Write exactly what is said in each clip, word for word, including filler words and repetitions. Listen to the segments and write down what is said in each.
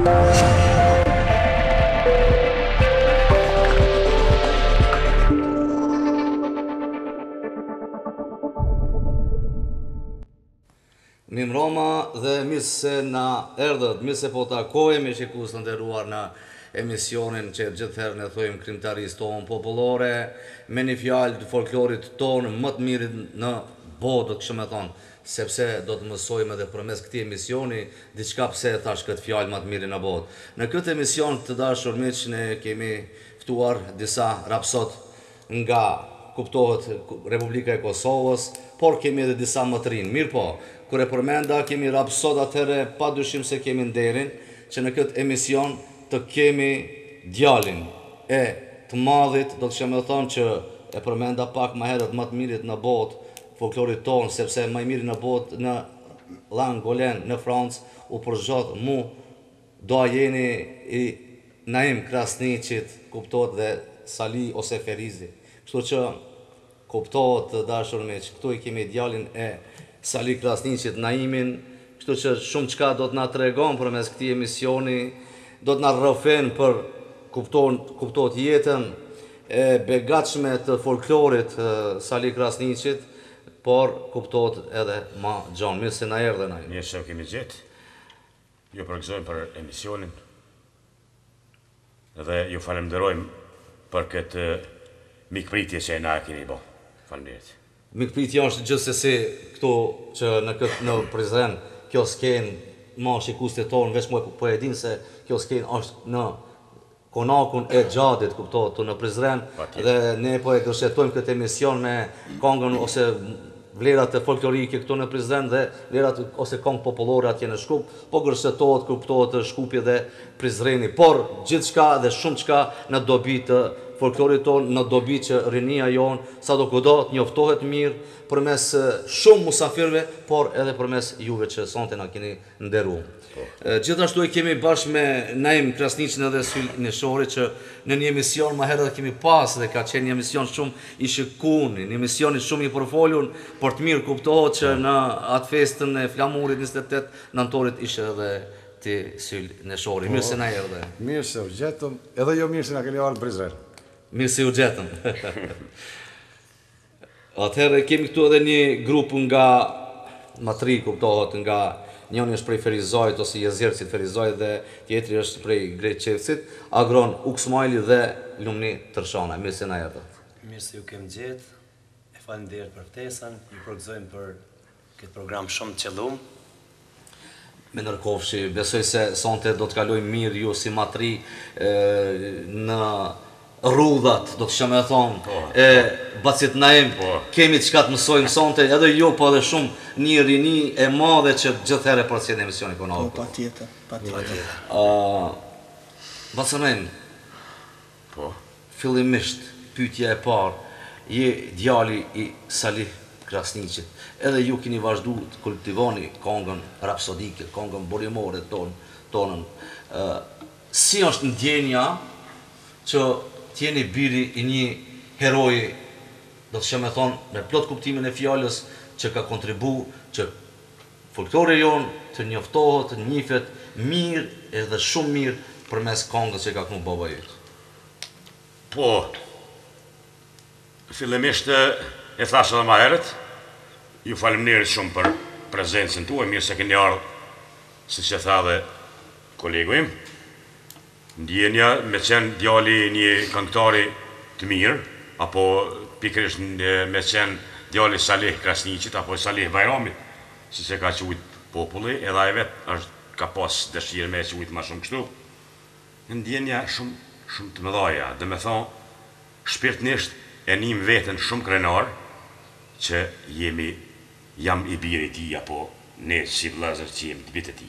Mim Roma dhe mirë se na erdhët, mirë se po takojmë shikus të nderuar në emisionin që gjithherë ne thojmë krimtarisë tonë popullore, me një fjalë të folklorit tonë më të mirit në botë, do të kështu me thonë, sepse do të mësojmë edhe përmes këtij emisioni diçka pse thash këtë fjalë më të mirin në botë. Në këtë emision të dashur miq ne kemi ftuar disa rapsot nga kuptohet Republika e Kosovës, por kemi edhe disa më të rinj. Mirë po, kur e përmenda kemi rapsot atëherë pa dyshim se kemi nderin që në këtë emision të kemi djalin e të madhit, do të shemë të thonë që e përmenda pak më herët më të mirit në botë, folklorit tonë, sepse më i miri në botë në Langolen, në Francë, u përzgjodh mu doajeni i Naim Krasniqit, kuptohet dhe Sali ose Ferizi. Kështu që kuptohet të dashur miq, këtu i kemi djalin e Sali Krasniqit, Naimin, kështu që shumë çka do të na tregon përmes këtij emisioni, do të na rrëfen për kuptohet jetën e begatshme të folklorit Sali Krasniqit, por kuptohet edhe ma gjon. Mirë se na erdhe Naim. Mirë se u kemi gjetë. Ju përgëzojmë për emisionin dhe ju falenderojmë për këtë mikpritje që e na keni bë. Faleminderit. Mikpritja është gjithsesi këtu që në këtë në Prizren, kjo skenë ma shikuste tonë, veç mua po e din se kjo skenë është në konakun e Gjadit, kuptohet, në Prizren, dhe ne po e gërshetojmë këtë emision me kongën ose vlerat e folklorike këtu në Prizren dhe vlerat ose kongë popullore atje në Shkup, po gërshetohet, kuptohet Shkupi dhe Prizreni, por gjithçka dhe shumë çka në dobi të folklorit tonë, në dobi që rinia jonë sa do kudo të njoftohet mirë përmes shumë musafirve, por edhe përmes juve që sonte na keni nderuar. Gjithashtu e kemi bashkë me Naim Krasniqin edhe Syl Neshori që në një emision më herët kemi pas dhe ka qenë një emision shumë i shikun, një emision shumë i përfolur, por të mirë kuptohet që në atë festën e flamurit njëzet e tetë nëntorit ishe edhe ti Syl Neshori. Mirë se na erdhe. Mirë se u gjetëm, edhe jo mirë se na keni ardhur në Prizren. Mirë se u gjetëm. Atëherë kemi këtu edhe një grup nga Matri, kuptohet, nga njëri është prej Ferizajt ose Jezercit Ferizajt dhe tjetri është prej Greqevcit, Agron Uksmajli dhe Lumni Tërshana. Mirë se na erdhët. Mirë se ju kem gjetë, e faleminderit për ftesën, ju përgëzojmë për këtë program shumë të qëllum. Me nërkofshi, besoj se sonte do të kalojmë mirë ju si Matri në rrudhat, do të shemë e thonë, e Bacit Naim, kemi të shka të mësojmë sonte, edhe jo, po edhe shumë një rini e madhe që gjithherë e përcjet në emisioni konohë. Po, pa tjetër, pa tjetër. Bacit Naim, fillimisht, pyetja e parë, je djali i Salih Krasniqit, edhe ju keni vazhdu të kultivoni kongën rapsodike, kongën borimore tonën. Si është ndjenja që tjeni biri i një heroji, do të shemë e thonë, me plot kuptimin e fjallës që ka kontribu, që folklore jonë të njoftohet, të njifet mirë edhe shumë mirë për mes kongës që ka kënu baba jëtë. Po, fillimisht e thashë edhe ma herët, ju faleminderit shumë për prezencën tuaj, mirë se keni ardhur, si që tha dhe kolegu im. Ndjenja me qenë djali një këngëtari të mirë, apo pikërisht me qenë djali Salih Krasniqit, apo Salih Bajramit, si se ka qujt populli, edhe ai vetë është ka pas dëshirë me qujt ma shumë kështu. Ndjenja shumë, shumë të mëdhaja, dhe me thonë, shpirtnisht e njim vetën shumë krenar, që jemi, jam i biri ti, apo ne si vëllezër që jemi të bitë ti.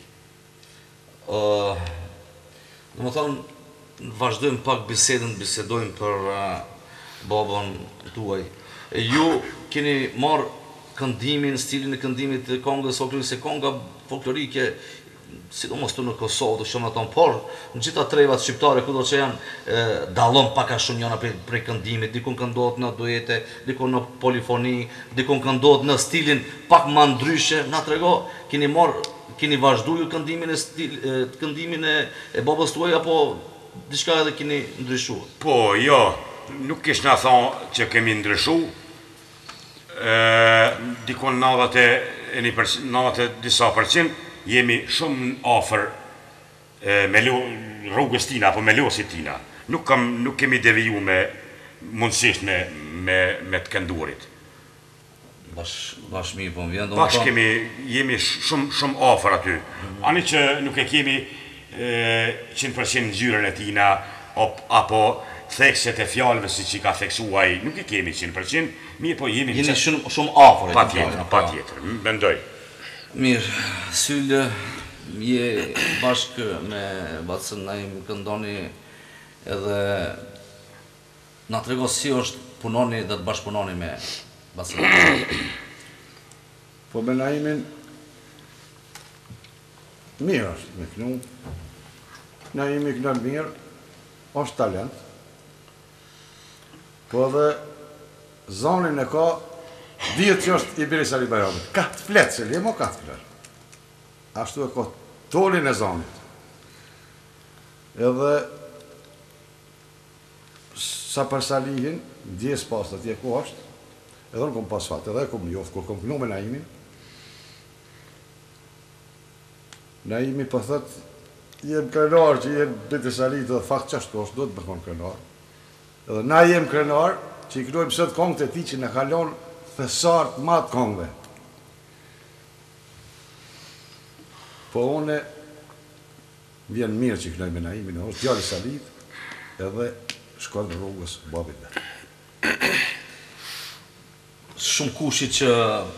Në më thonë, vazhdojmë pak bisedën, bisedojmë për babën tuaj. Ju keni marë këndimin, stilin e këndimit të kongës folklorike, se konga folklorike, sidomos të në Kosovë, të shumë në tonë, por në gjitha trevat shqiptare, kudo që janë, dalon paka shumë njëna prej këndimit, dikun këndot në duete, dikun në polifoni, dikun këndot në stilin pak ma ndryshe, na trego, keni marë keni vazhdu ju këndimin e stil, e, këndimin e, e babës tuaj, apo diçka edhe keni ndryshu? Po, jo, nuk kish na thonë që kemi ndryshu, dikon nëntëdhjetë disa përqind jemi shumë afër me rrugës tina, apo me losit tina. Nuk, kam, nuk kemi deviju me mundësisht me, me, me të këndurit. Bash, bash mi, po më vjen do Bash kemi, jemi shumë, shumë afër aty. Ani që nuk e kemi njëntë përqind ngjyrën e tina, op, apo thekset e fjalëve si që ka theksuaj, nuk e kemi njëntë përqind, mirë po jemi... Jeni shumë, shumë afër. Pa tjetër, pa tjetër, mendoj. Mirë, Syllë, je bashkë me Bacën Naim këndoni edhe na trego si është punoni dhe të bashkëpunoni me Bacën Naim. Po me Naimin, mirë është me kënu. Naimi kënon mirë, është talent. Po edhe zonin e ka, dhjetë që është i Biri Sali Bajramit. Ka të fletë, se li e mo ka të fletë. Ashtu e ka tolin e zonit. Edhe sa për Salihin, djes pas të tje ku është, edhe në kom pas fatë, edhe e kom njoftë, kur kom kënu me Naimin. Naimi për thëtë, jem krenar që jem Biri Salit dhe fakt që ashtu është, do të bëhon krenar. Edhe na jem krenar, që i kënojmë sëtë kongët e ti që në kalon thesartë matë kongëve. Po une, vjen mirë që i kënoj me Naimin, është djali Salit, edhe shkon në rrugës babit dhe. Shumë kushit që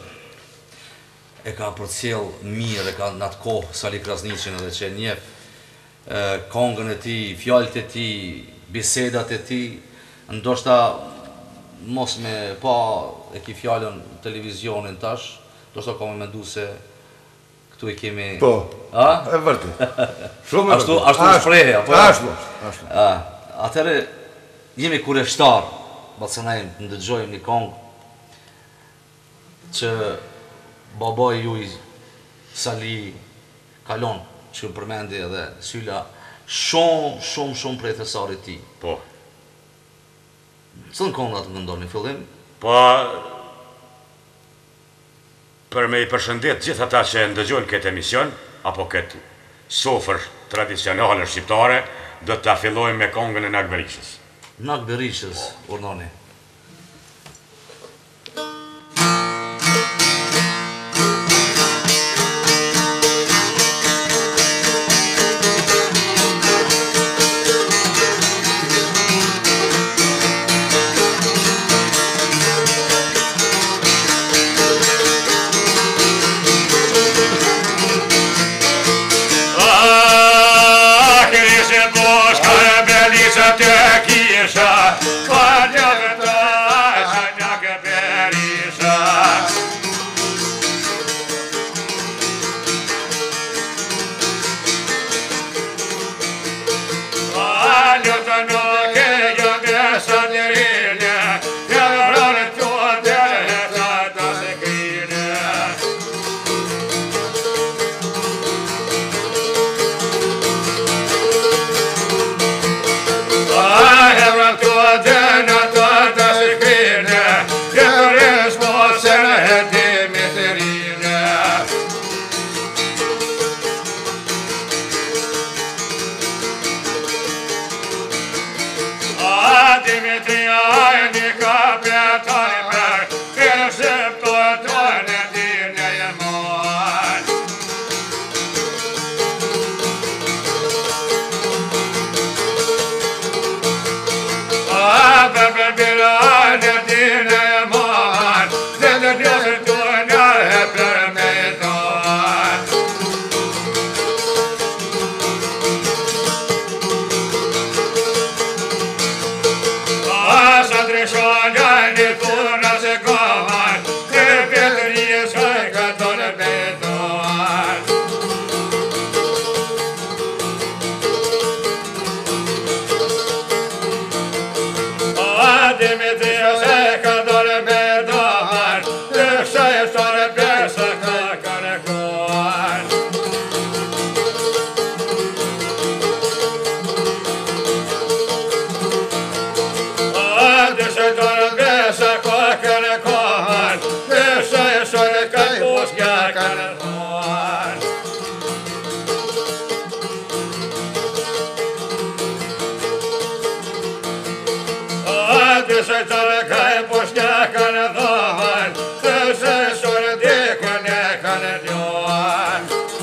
e ka përcjell mirë, e ka në atë kohë Sali Krasniqin edhe që njeh kongën e ti, fjalët e ti, bisedat e ti, ndoshta mos me pa e ki fjallën televizionin tash, ndoshta ka me mendu se këtu i kemi... Po, a? e vërtet. Shumë e ashtu, vërtet. ashtu në shprehje, apo? Ashtu, ashtu. Atëre, jemi kureshtar, Bacën Naim, në dëgjojmë një kongë që babaj juj Sali kalon, që përmendi edhe Sylla, shumë, shumë, shumë prej thesarit ti. Po. Cënë kongë atë këndoni, në fillim? Po, për me i përshëndet gjithë ata që ndëgjojnë këtë emision, apo këtë sofër tradicionale shqiptare, do të fillojmë me kongën e Nak Berishës. Nak Berishës, urnoni. Shagani se tale kai poskia kana dohan, se sore dekane kana joan.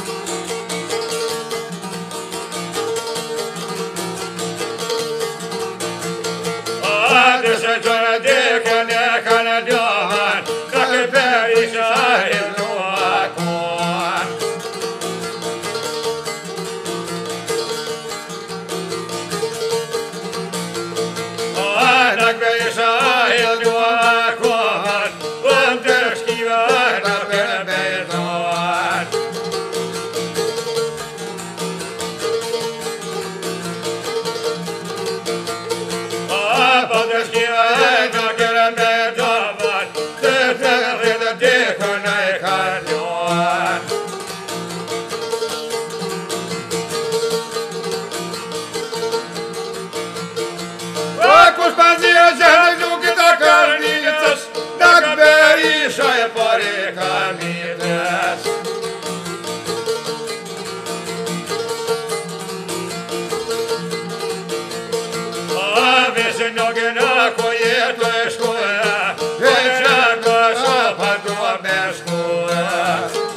Ade se tale dekane kana joan, kake perisa illuakuan. Aina perisa illuakuan, vanterskiva aina perbeitoan. Vanterskiva aina perbeitoan, te terreda dekana ekanjoan. Vakus pansia sen jukita karnitas, dakberisa ja pari kamitas. Avisen jokin akojeto eskuja, vesako sopatua meskuja.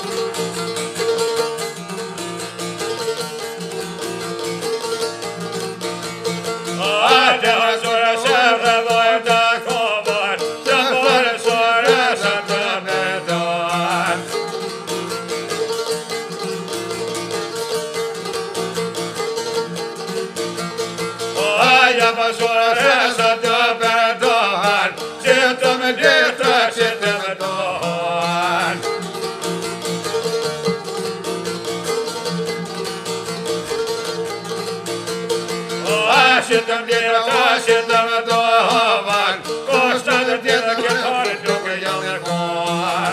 Ahdella suora sältä voita kovan, ja puolen suora sältä vetoan. Ajapa suora sältä vetoan, sieltä me tietää sitten vetoan. Sitten tietää, sitten mä tohovan, koska te tietäkin olen tuken jalkoon.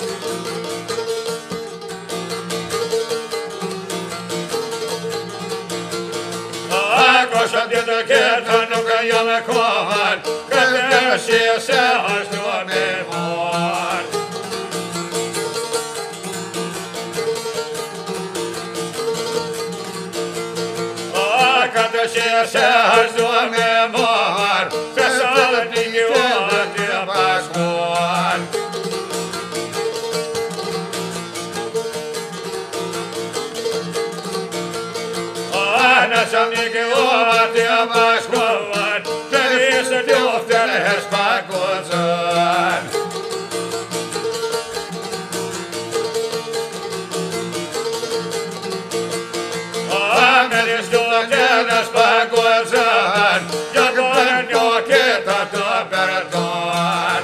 Koska tietäkin olen tuken jalkoon, käsiä se astua mevoon. Katsoa se Suomen maan, tässä olet niin vuodet ja paskuan. Aina sä niin vuodet ja paskuan, pelissä johtanees pakutsuan. Amelis tulla käydäs pakuansaan, ja koen jo ketä tuo pertoon.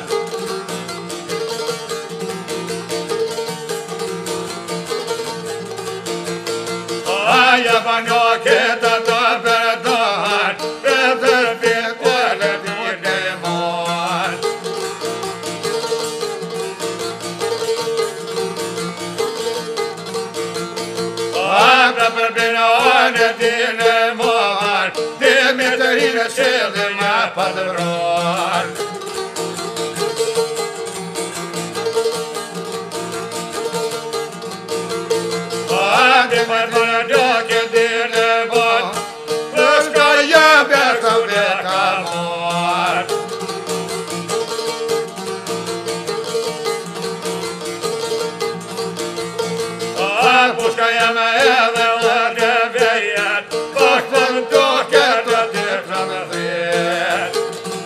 Ajavan jo ketä tuo pertoon, peterpiin kuolet idemoon. Abrapelpina annettiin ne maan, Demeterille sieltä mä padroon. Antimarmona dokeltiin ne maan, koska jääpäästä kamoon. Puska ja mä elävän ne veijät, vastaan tuo kerta tietämä viet.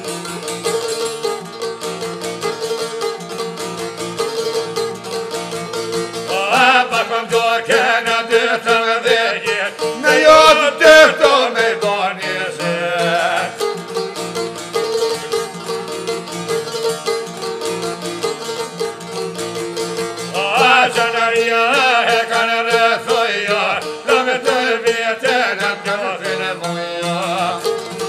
Paskan tuo kerta tietämä veijät, ne joutu tehtoon me vanjeset. Asanaria hekana rethoja, lämmet töiviä tehdään käsine muja.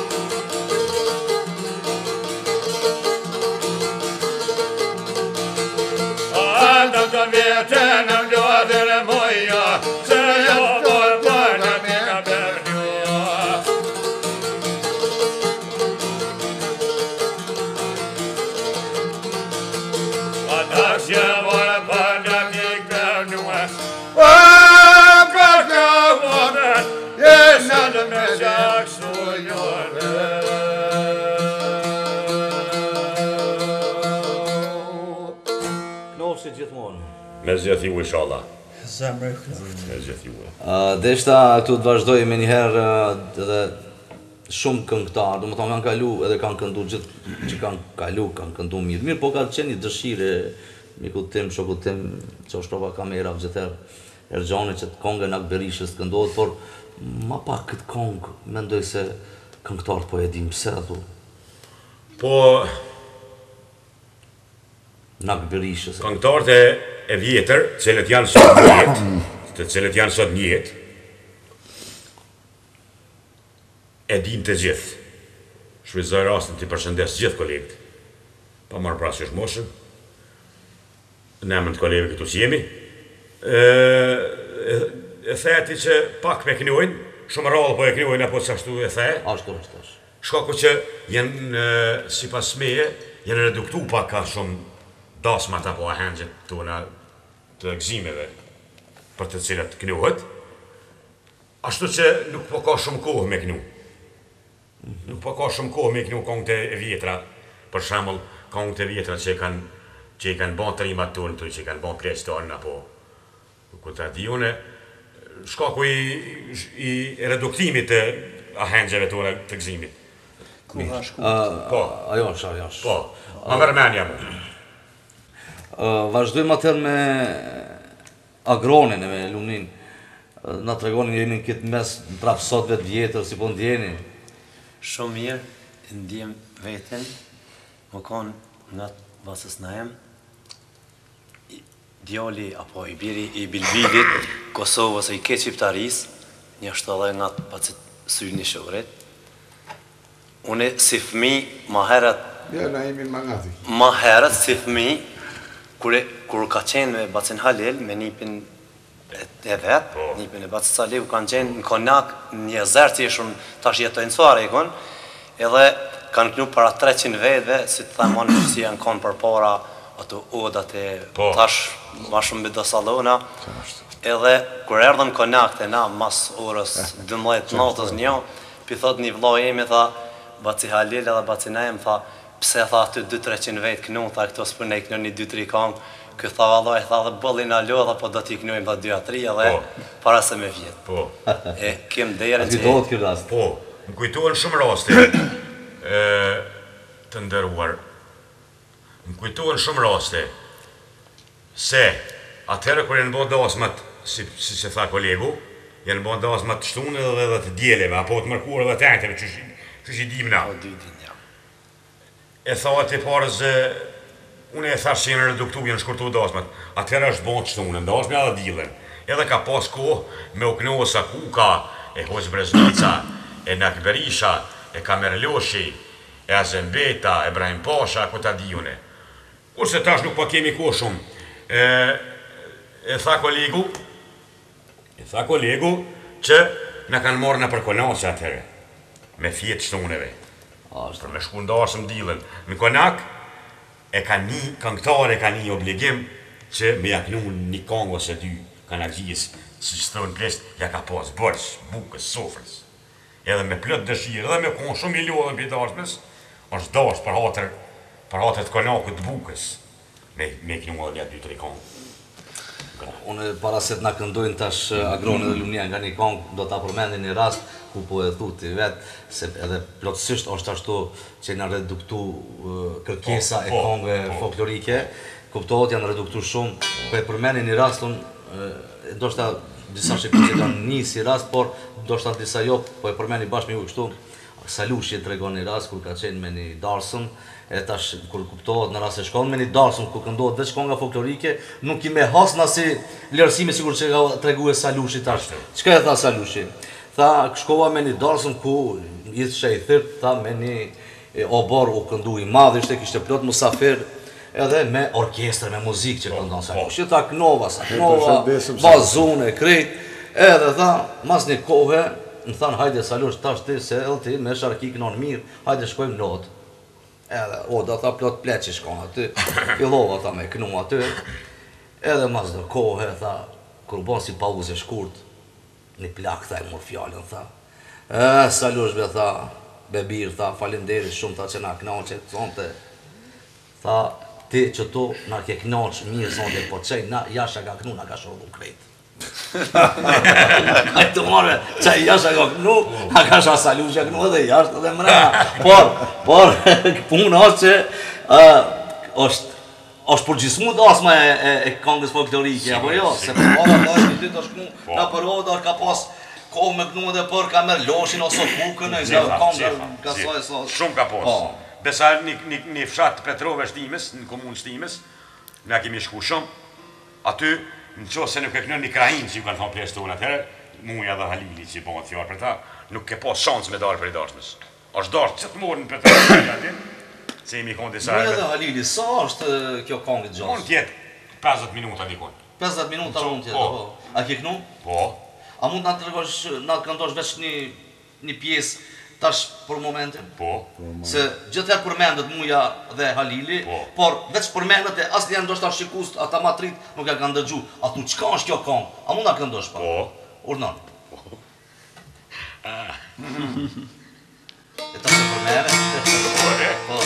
Antakaa vietenän juotele muja, se johtoi paina mikä perjua. Antaksia voi paina mikä perjua. Oh, God, no woman, yes, not a measure. Me zgjedh ju inshallah. Zemrë. Me zgjedh ju. Deshta këtu të vazhdoj me njëherë edhe shumë këngëtarë, do më thonë kanë kalu edhe kanë këndu gjithë që kanë kalu, kanë këndu mirë. Mirë, po ka qenë një dëshire, miku tim, shoku tim, që shtrova kamera gjithërë Ergjani që të kongën Akberishës të këndohet, por ma pak këtë kongë, mendoj se këngëtarët po e dim, pse atu? Po, Në Akberishës. këngëtarët e, e vjetër, cilët janë sot një jetë, të cilët janë sot një jetë, e din të gjithë. Shfrytëzoj rastin të përshëndes gjithë kolegët, pa marrë parasysh moshën, në emër të kolegëve këtu që jemi. E, e, e theti që pak me knojnë, shumë rrallë po e knojnë apo që ashtu e the. Ashtu, ashtu, ashtu. Shkaku që jenë, si pas meje, jenë reduktu pak ka shumë dasmat apo ahengjet tona të gëzimeve për të cilat knuhet, ashtu që nuk po ka shumë kohë me knu. Nuk po ka shumë kohë me knu kongët e vjetra, për shembull kongët e vjetra që kanë që i kanë bën trimat tonë, që i kanë bën pleq tonë apo ku ta di unë, shkaku i, i reduktimit të ahengjeve tona të gëzimit. Koha shku. Po, Ajo është, ajo është. po, ma mërmenja mu. Uh, vazhdojmë atër me Agronin e me Lumnin. Uh, na tregonin jeni në këtë mes në trafsotve të vjetër, si po ndjeni. Shumë mirë, ndjem veten, më konë nga vasës në em, i- djali apo i biri i Bilbilit, Kosovës e i ke qiptaris, një është edhe nga pacit syri një shëvret. Une si fëmi, ma herët, Ja, na jemi në mangati. ma herët si fëmi, Kure, kur ka qenë me Bacin Halil, me nipin e, e vetë, Po. nipin e Bacin Saliu, kanë qenë në Konak, një zërë që ishun tash jetojnë suare i konë, edhe kanë knu para treqind vetëve, si të themon si janë konë për para, ato odat e Po. tash ma shumë bëdo salona, edhe kur erdhëm Konak të na, mas orës dymbëdhjetë natës një, pi thot një vëlla jemi, tha, Baci Halil edhe Baci Najem, tha, pse tha aty dy treqind vetë knu, tha këto s'për ne i knu një dy tri kongë, kë tha vallaj, tha dhe bëllin a lodha, po do t'i knujmë tha dy a tri, edhe Po. para se me vjetë. Po, E kem derën Ati që dohet kjo rast. po, më kujtohen shumë raste e, të ndëruar. Më kujtohen shumë raste se atëherë kur janë bërë dasmat, si, si se tha kolegu, janë bërë dasmat të shtunë edhe dhe të djeleve, apo të mërkurë dhe të enkteve, që shi- që shi dim na. o dy din, ja. E tha atë parës, unë e thash që jenë reduktu, jenë shkurtu dasmat, atëherë është bon të shtunë, dasme edhe dilën. Edhe ka pas kohë me u knohë sa Kuka, e Hoxh Breznica, e Nakberisha, e Kamerloshi, e Azembeta, e Brahim Pasha, ku ta dijune. Kurse tash nuk po kemi kohë shumë. E, e tha kolegu, e tha kolegu që na kanë marrë në për Konaqë atëherë, me fjetë shtuneve. Ashtu. Për me shku ndarësëm dilën. Në Konak, e ka një këngëtar, e ka një obligim që me jaknu një kongë ose dy kanagjisë, si që thënë plesht, ja ka pas bërsh, bukës, sofrës. Edhe me plët dëshirë, edhe me konë shumë i lodhën për dashmes, është dash për hatër, për hatër të Konakut të bukës, me, me knu edhe një dy tre kongë. Unë para se të na këndojnë tash Agroni dhe Lumnia nga një kongë, do ta përmendin një rast ku po e thuti vetë, se edhe plotësisht është ashtu që janë reduktu uh, kërkesa e Po, po, kongëve po. folklorike, kuptohet janë reduktu shumë, po e përmendin një rast, unë, uh, ndoshta disa shikues e kanë një si rast, por ndoshta disa jo, po e përmendin bashkë me ju kështu. Salushi e tregon një rast kur ka qenë me një darsëm, e tash kur kuptohet në rast se shkon me një darsëm ku këndohet veç konga folklorike, nuk i me hasna si lërësime sikur që ka tregu e Salushi tash. Çka e tha Salushi? Tha, shkova me një darsëm ku ishte shejthyr, tha me një e, obor u këndu i madh, ishte kishte plot musafir, edhe me orkestër, me muzikë që këndon Salushi. Tha knova, sa knova, përshëndesim, bazune, krejt, edhe tha, mas një kohë, më thanë, hajde Salush, tash ti se edhe ti me sharki kënon mirë, hajde shkojmë lot. Edhe, o, da tha plot pleqi shkon aty, fillova tha me kënu aty, edhe mas dhe kohë, tha, kur bon si pauze shkurt, një plak, tha, e mur fjallën, tha. E, Salush, be, tha, bebir, tha, falenderit shumë, tha, që na kënon, që të zonte. Tha, ti që to na ke knaqë mirë zonde, po qaj na jasha ka knu, na ka shorbu krejt. Kaj të marrë, qaj jasha ka knu, na ka shorbu salu që knu edhe jashtë edhe mrena. Por, por, punë është që është është përgjismu të asma e këngës folklorike, apo jo? Se për para të është një ditë është knu, ka për odar, ka pas kohë me knu edhe për ka merë loshin ose kukën e nga këngër, ka soj sot. Shumë ka pos. Besa një fshat Petrove Shtimes, në komunë Shtimes, ne kemi shku shumë, aty, në qo se nuk e kënën një krahin që ju kanë thonë pjesë tonë atëherë, muja dhe Halili që i bëngët fjallë për ta, nuk ke pas shansë me dalë për i dashnës. është darë që të morën për të atin, se jemi konë disa herë. Muja dhe Halili, sa është kjo kongit gjohës? Mund tjetë pesëdhjetë minuta dikon. pesëdhjetë minuta mund tjetë, po. A ke kënu? Po. A mund të nga këndosh veç një pjesë tash për momentin? Po. Se gjithë herë përmendet Muja dhe Halili, por veç përmendet e asë njerë ndoshta shikus ata matrit nuk e kanë dëgju. A tu qka është kjo kong? A mund nga këndosh pa? Po. Urnon. E ta se përmere? Po.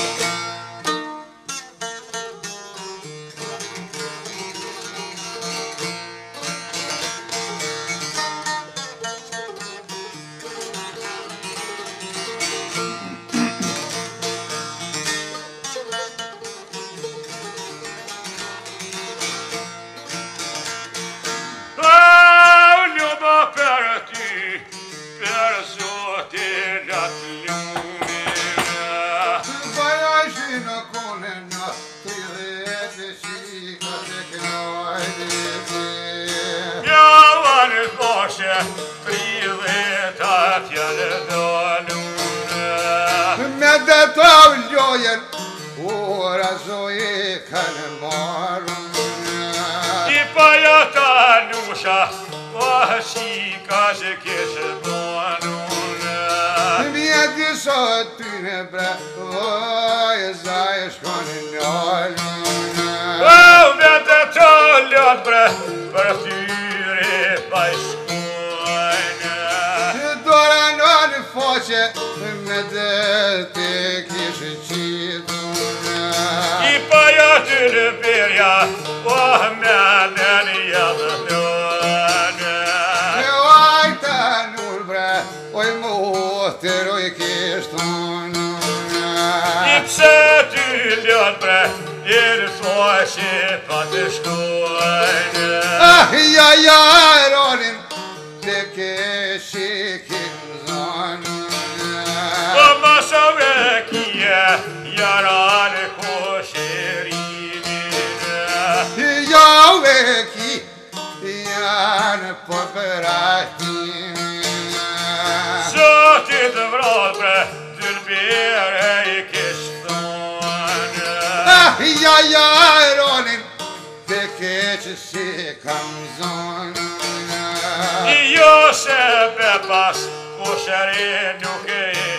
Me dhe të vllojen, ora zoje kanë marrë. I paja ta lusha, pa shika që keshë banune. Mjeti sot ty në bre, oj, zaj shkoni njallë. Me dhe të ljot bre, për tyre pa shkojnë. Dora në në foqe, me dhe të kishë qitë. I paja të në berja, o me në një jadë lënë. E oj të nur bre, oj motër, oj kishtë në. I pse ty ljot bre, i në foqe pa të shkojnë. Ah, ja, ja, ronin, të keshë kinë zonë. Masave kje, jarane kosherin. Jave ki, janë po përatin. Zotit vrat bre, dërbere i kishtonë. Ah, ja, ja, ronin, të keqë si kam zonë. Jo se bepas, kosherin nuk e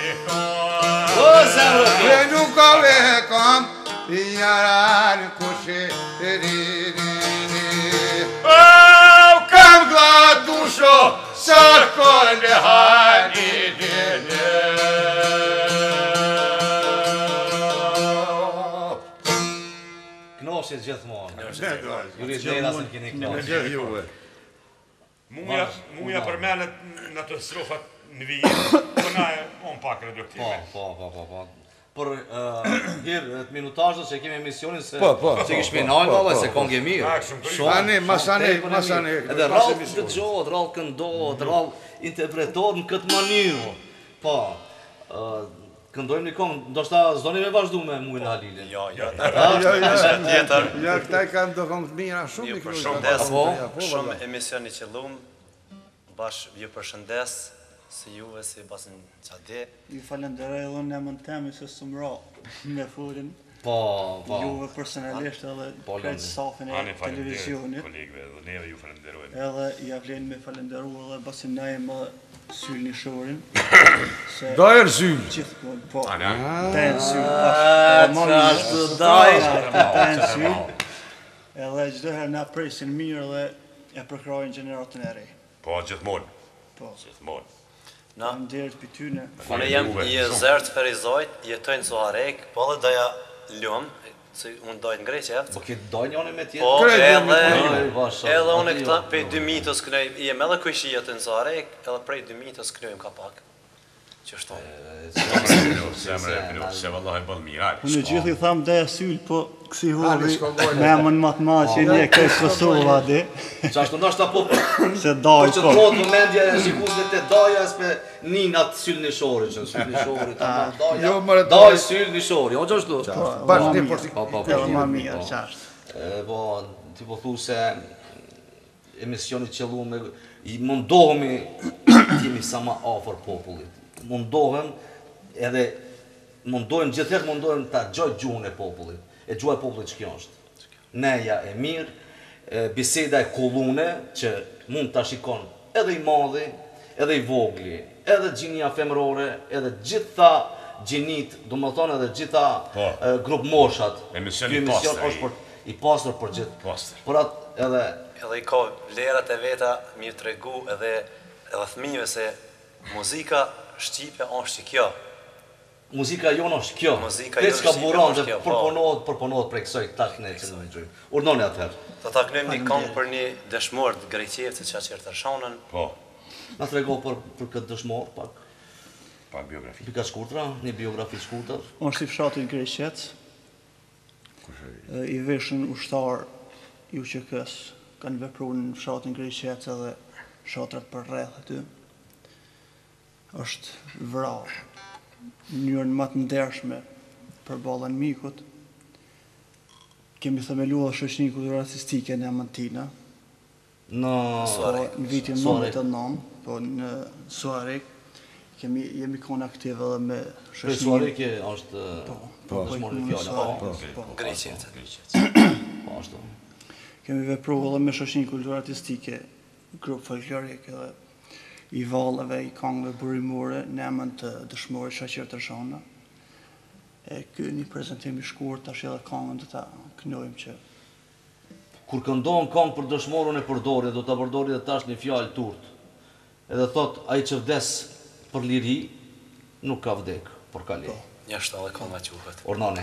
e nuk ave kam, jarane kosherin. Kam gladusho, sarkon e halilin. Knoshit gjithmonë. Juri Gjera se keni knoshit. Muja përmenet në të strofat në vijin, për na e on pak reduktive. Po, po, po, po. Por hirë të minutajës që kemi emisionin se që kishme nalë valla se kongë e mirë. Ane, masane, masane. Edhe rallë të gjohet, rallë këndohet, rallë interpretohet në këtë mënyrë. Po, këndojmë një kongë, ndoshta zdoni me vazhdu me Mujnë Halilin. Jo, jo, tjetër. Ja, këta i kanë do kongë të mira, shumë i kërujnë. Shumë emisioni që lumë, bash ju përshëndes, si juve, si basën qade. Ju falenderoj edhe unë emën temi se së mra me furin. Po, po. Juve personalisht edhe krejtë safin e televizionit. Kolegve, dhe neve ju falenderojnë. Edhe ja vlen me falenderu edhe basën na e më syll një shorin. Dajër syll? Gjithmonë, po. Dajër syll. Ashtu dajër. Dajër syll. Edhe gjithë herë na presin mirë dhe e përkrojnë gjeneratën e rej. Po, gjithmonë. Po. Gjithmonë. Na më derët për tyne. Unë jam i zërë të ferizojt, jetojnë Soharek, po dhe doja ljumë, Se unë dojtë në Greqë, Po ki doj njëni me tjetë? Po, Krejt edhe, jemi Oj, vasha, edhe unë ati këta jo. prej dy mitës kënoj, i jem edhe kujshia të nëzare, edhe prej dy mitës kënojmë ka pak. Që është tonë. Semre e pilot, se vëllohi bëllë mirë. Unë gjithë i thamë dhe syl, po kësi Hali, huvi shko gojnë. me emën matë ma që një kësë Kosova di, Qa është ndoshta po se daj që ko. të të mendje e shikusit të daja s'pe ninat syll një shori që syll një shori ta ma Jo, daja mërë daj daj. syll një shori, o që është tu? Bashkë një për t'i Po, po, po. Edhe ma mirë, qashtë. E, Po, ti po thu se emisioni qëllu me i mundohemi t'jemi sa ma afër popullit. Mundohem edhe mundohem gjithëherë mundohem ta gjoj gjuhën e popullit. E gjuha e popullit që kjo është. Neja e mirë, e, biseda e kollune që mund ta shikon edhe i madhi, edhe i vogli, edhe gjinia femërore, edhe gjitha gjinit, do më thonë edhe gjitha Po. e, grup moshat. Emision Ky i emision pastër, është për i pastër për gjithë. Pastër. Por atë edhe Edhe i ka vlerat e veta, mirë tregu edhe edhe thmive se muzika Shqipe është kjo. muzika jonë është kjo. Muzika Këtë jonë çka shqipe buron është dhe kjo, po. përpunohet, përpunohet prej kësaj tashmë që ne gjojmë. Urdhoni atëherë. Do ta kënojmë një këngë për një dëshmor të Greqevit që çfarë të shonën. Po, Na trego për për këtë dëshmor pak. pa biografi. Pika shkurtra, një biografi shkurtër. Unë është i fshatit Greqec, i veshën ushtar ju që kësë kanë vepru në fshatin Greqec edhe shatrat për rreth aty. është vrarë në njërën më të ndershme për ballën mikut. Kemi themeluar shoqërinë kulturore artistike në Amantina, Në po në vitin Suarik. nëntëdhjetë e nëntë, po në Suarik. Kemi jemi kon aktiv edhe me Prej shoqërinë. Suarik është Po, dëshmori po, fjala. Suarik, Po, po. Greqevit. po ashtu. Kemi vepruar edhe me shoqërinë kulturore artistike, grup folklorik edhe i vallëve, i këngëve burimore në emën të dëshmorit Shaqir Tërshana. E ky një prezantim i shkurt, tash edhe këngën do ta kënojmë që Kur këndon këngë për dëshmorun e përdori, do ta përdori edhe tash një fjalë turt. Edhe thot ai që vdes për liri nuk ka vdek, por ka liri. Një është edhe kënga quhet. Ornane.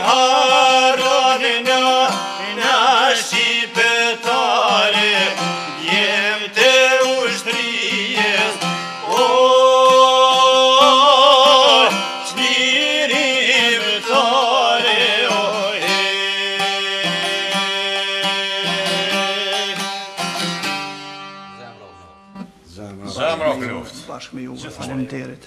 harroni në në shqipetare, jem të ushtrijes, o, qlirim tare, o, e. Zemra o knoft. Bashkë me juve, faleminderit.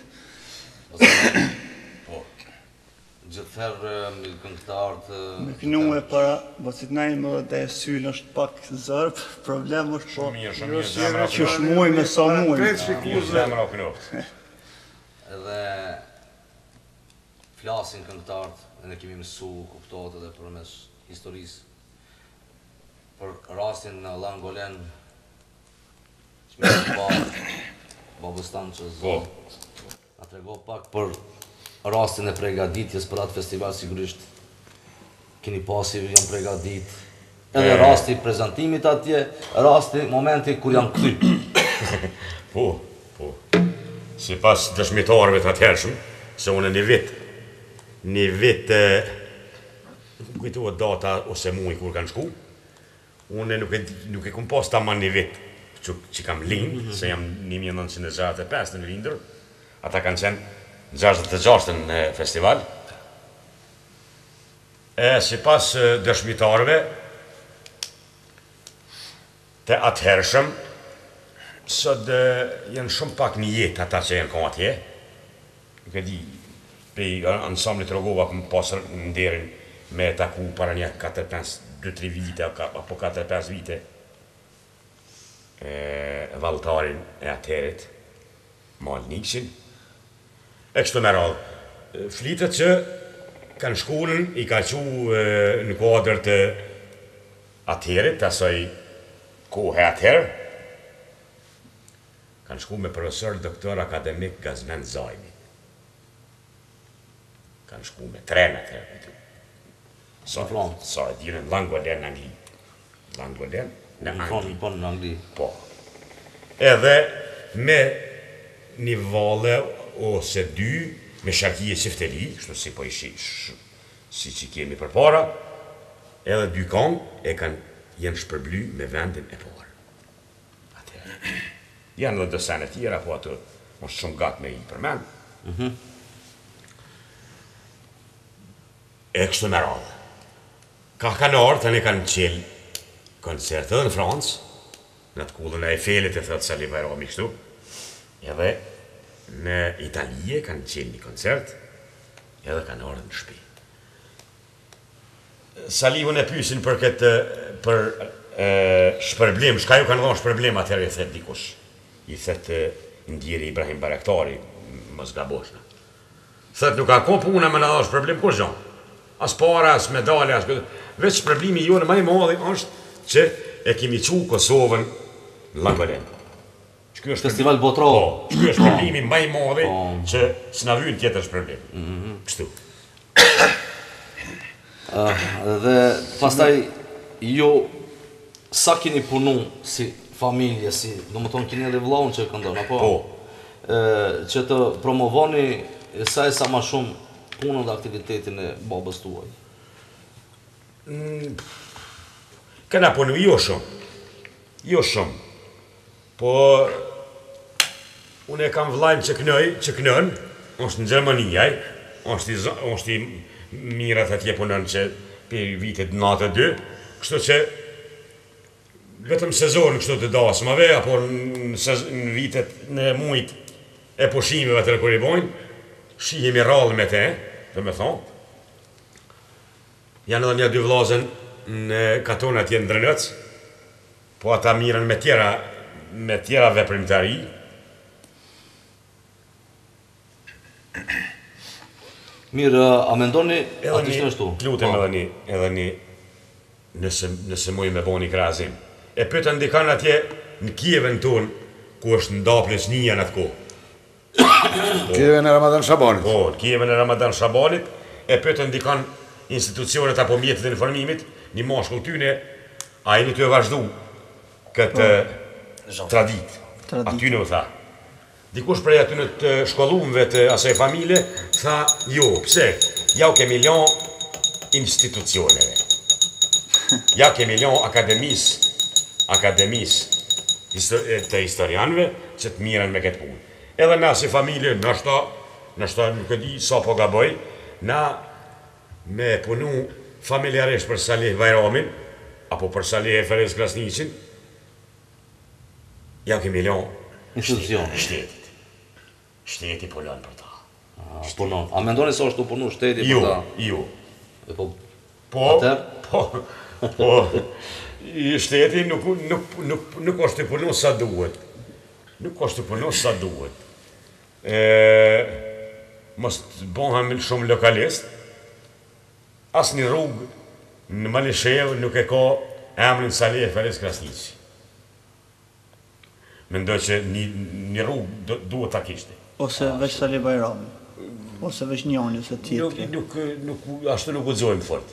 Gjithëherë me këngëtarët... Me kënu e para, bësit najmë edhe dhe synë është pak zërb, problem është po... Mirë, shumë mirë, zemra o Që shmuj me sa muj. Zemra o knoft. Edhe flasin këngëtarët, e ne kemi mësu, kuptohet edhe përmes historisë. Për rastin në Langolen, që me të parë, Babustan që zë, a trego pak për rastin e pregaditjes për atë festival, sigurisht keni pasi jam pregadit. Edhe rasti prezentimit atje, rasti, momenti kur jam këty. Po, po. Si pas dëshmitarëve të atëhershëm, se unë një vit, një vit, nuk kujtohet data ose muaj kur kanë shku, unë nuk e, nuk e kum pas tamam një vit që, që kam lind, se jam një mijë e nëntëqind e gjashtëdhjetë e pesë në lindur, ata kanë qenë gjashtëdhjetë e gjashtë në festival. E si pas dëshmitarëve të atëhershëm, sot janë shumë pak një jetë ata që janë kom atje. Nuk e di, pej ansamblit Rogova këm pasër në derin me taku para një katër pesë, dy tre vite, apo katër pesë vite, vallëtarin e atëherit, Mal Niksin. E kështu me radhë, flitet që kanë shkullën i ka qu në kuadrë të atëherit, asaj kohë atëherë, kanë shku me profesor doktor akademik Gazmen Zajmi. Kanë shku me tren atëherë. Sa sa e dine në Langolen në Angli. Langolen në Angli. Po në Angli. Po. Edhe me një vale ose dy me shakije sifteli, kështu si po ishi, si që kemi për para, edhe dy kong e kanë jenë shpërbly me vendin e parë. Atëherë. Janë dhe dësene tjera, po atë është shumë gatë me i përmen. E kështu me radhë. Ka kanarë, të ne kanë qelë koncerte dhe në Francë, në të kullën e Eiffelit e thëtë Sali Bajrami kështu, edhe në Italije kanë qelë një koncert, edhe kanë orë në shpi. Salivën e pysin për këtë, për shpërblim, shka ju kanë dhonë shpërblim atërë e thetë dikush. I thetë ndjeri Ibrahim Baraktari, mos gaboshna. Thetë nuk ka ko puna me në dhonë shpërblim, kur gjonë? As para, as medale, as këtë. Veç shpërblimi jonë më i madhi është që e kemi qu Kosovën në Langolen. Festival botëror. Po, ky është shpërblimi më i madhi që s'na vjen tjetër shpërblim. Kështu. Dhe pastaj ju sa keni punu si familje, si, do më tonë keni edhe vllahun që këndon, apo? Po. Që të promovoni sa e sa ma shumë punën dhe aktivitetin e babës tuaj. Këna punu jo shumë. Jo shumë. Po unë e kam vllajën që kënoj, që kënën, është në Gjermani, aj, është i mirat atje punën që për vitet nëntëdhjetë e dy, kështu që vetëm sezon kështu të dasmave, apo në vitet në mujt e pushimeve të kur i bojnë, shihemi rallë me te, dhe me thonë. Janë edhe një dy vllazën në katon atje në Drënëc, po ata mirën me tjera, me tjera veprimtari. Mirë, a mendoni atë ishtë nështu? Lutem edhe një, edhe një, nëse, nëse muj me bo një krazim. E pëtën dikan atje në Kievën tonë, ku është ndaples një në atë kohë. Kievën e Ramadan Shabanit. Po, në Kievën e Ramadan Shabanit, e pëtën dikan institucionet apo mjetët e informimit, një mashkull tyne, a i një të e vazhdu këtë tradit. Aty në u tha. Dikush prej aty në të shkollumve të asaj familje, tha, jo, pse, ja u kemi lan institucioneve. Ja kemi lënë akademisë, akademisë të historianëve që të miren me këtë punë. Edhe na si familje, nështë nështë nuk e di sa po gaboj, na me punu familjarisht për Salih Bajramin, apo për Salih Ferez Krasniqin, ja kemi lënë institucion. Shtetit. Shteti punon për ta. A, punon. A mendoni se është të punu shteti Jo, për ta? jo. E po, Po, atër? po, po, i shteti nuk, nuk, nuk, nuk është të punu sa duhet. Nuk është të punu sa duhet. E, mos të bëhem shumë lokalist, as një rrugë në Malishev nuk e ka emrin Salih Ferez Krasniqi. Mendoj që një, një rrugë duhet ta kishte. Ose veç Salih Bajrami, ose veç njani, ose tjetri. Nuk, nuk, nuk, ashtu nuk guxojmë fort.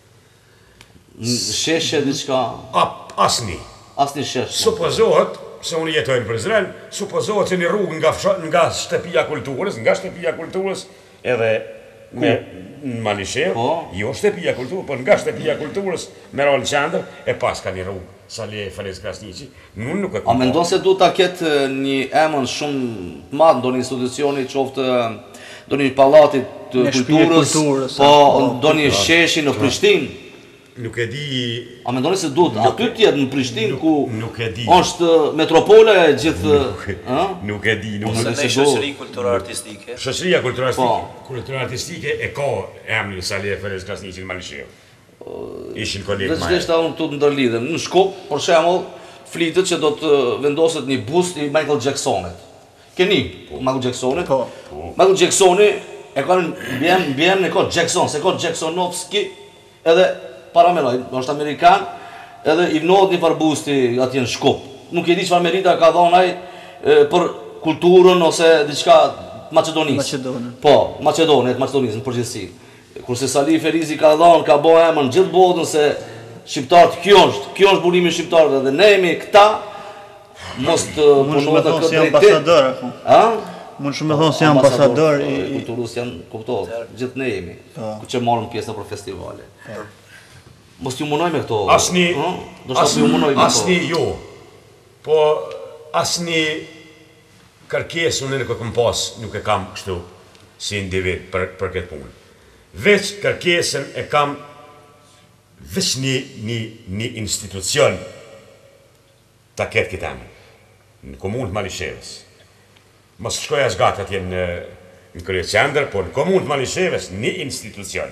Sheshe diçka, Asni. asni shesh. Supozohet, se unë jetoj në Prizren, supozohet që një rrugë nga, nga shtëpia kulturës, nga shtëpia kulturës, edhe me në Malishev, Po. jo shtëpia kulturës, por nga shtëpia kulturës me rol qendër, e pas ka një rrugë, Salih Ferez Krasniqi, unë nuk e A mendon se du ta ketë një emën shumë të madh ndonjë institucioni, qoftë ndonjë pallati të Në shtëpi e kulturës, kulturës, po po, ndonjë sheshi në Prishtinë? Nuk e di, A mendoni se duhet aty të jetë në Prishtinë ku nuk e di. është metropole e gjithë, ë? nuk e di, nuk Ose e në di. shoqëri kulturartistike. Shoqëria kulturartistike, Po. kulturartistike e ka emrin Salih Ferez Krasniqi në Malishev. Ishin kolegë Veç më. deshta unë tu të ndërlidhem. Në Shkup, për shembull, flitet që do të vendoset një bust i Michael Jacksonit. Keni Michael Jacksonit? Po. Michael Jacksoni e kanë bjem bjem në kod Jackson, se kod Jacksonovski edhe parameloj, është amerikan, edhe i vnohet një farbusti atje në Shkup. Nuk e di çfarë merita ka dhënë ai e, për kulturën ose diçka Maqedonisë. Maqedonën. Po, Maqedonisë, Maqedonisë në përgjithësi. Kurse Salih Ferizi ka dhënë, ka bëu emën gjithë botën se shqiptarët, kjo është, kjo është burimi i shqiptarëve dhe ne jemi këta mos të Mund shumë me punohet në thonë këtë si drejtim. ambasador, apo. A? Mund shumë me thonë si ambasador i... i kulturës janë, kuptohet, gjithë ne jemi, Po. ku që marrëm pjesë për festivale. Mos t'ju munoj me këto. Asni, ë? Do shta t'ju munoj me këto. asni jo, po asni kërkesë unë nuk e kam pas, nuk e kam kështu si individ për, për këtë punë. Veç kërkesën e kam veç një, një, një institucion ta ketë këtë emër, në komunë të Malishevës. Mos shkoj as gatë atje në, në krye qendër, por në komunë të Malishevës një institucion.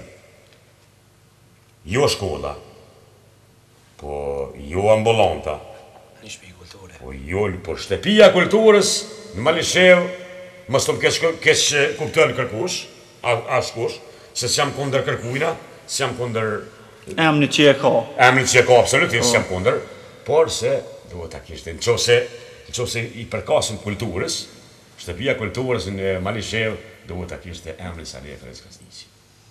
Jo shkolla, po jo ambulanta, Një shtëpi kulture. po jo, por shtëpia kulturës në Malishev, mos të më keq, keq kupton kërkush, as kush, se s'jam kundër kërkujna, s'jam kundër Emni që e ka. emrin që e ka absolutisht, s'jam kundër, por se duhet ta kishte, në qofse, në qofse i përkasin kulturës, shtëpia kulturës në Malishev duhet ta kishte emrin Salih Ferez Krasniqi.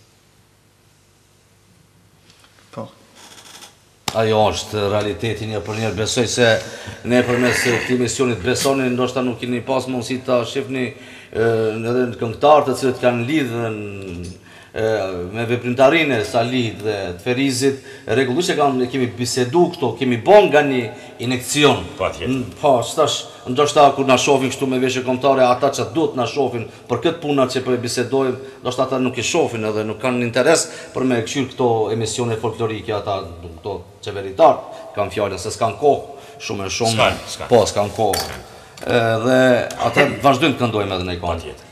Po. Ajo është realiteti një për njerë, besoj se ne përmes këtij misionit besoni, ndoshta nuk keni pas mundësi ta shihni edhe në këngëtarë të cilët kanë lidhën e, me veprimtarinë e Salihit dhe të Ferizit, rregullisht e kanë kemi bisedu këto, kemi bën nga një injekcion. Patjetër. N- Po, stash, ndoshta kur na shohin kështu me veshje kombëtare, ata që duhet na shohin për këtë punë që po e bisedojmë, ndoshta ata nuk i shohin edhe nuk kanë interes për me këshir këto emisione folklorike, ata këto qeveritar kanë fjalën se s'kan kohë shumë e shumë. S'kan, s'kan. Po, s'kan kohë. Dhe ata vazhdojnë të këndojmë edhe në kohë. Patjetër.